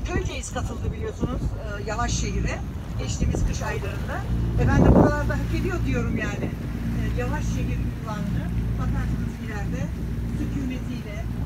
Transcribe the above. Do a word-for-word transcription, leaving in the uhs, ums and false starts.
Köyceğiz katıldı biliyorsunuz e, Yavaş Şehir'e geçtiğimiz kış aylarında. E ben de buralarda hak ediyor diyorum yani. E, Yavaş Şehir ünvanını bakarsınız ileride sükunetiyle,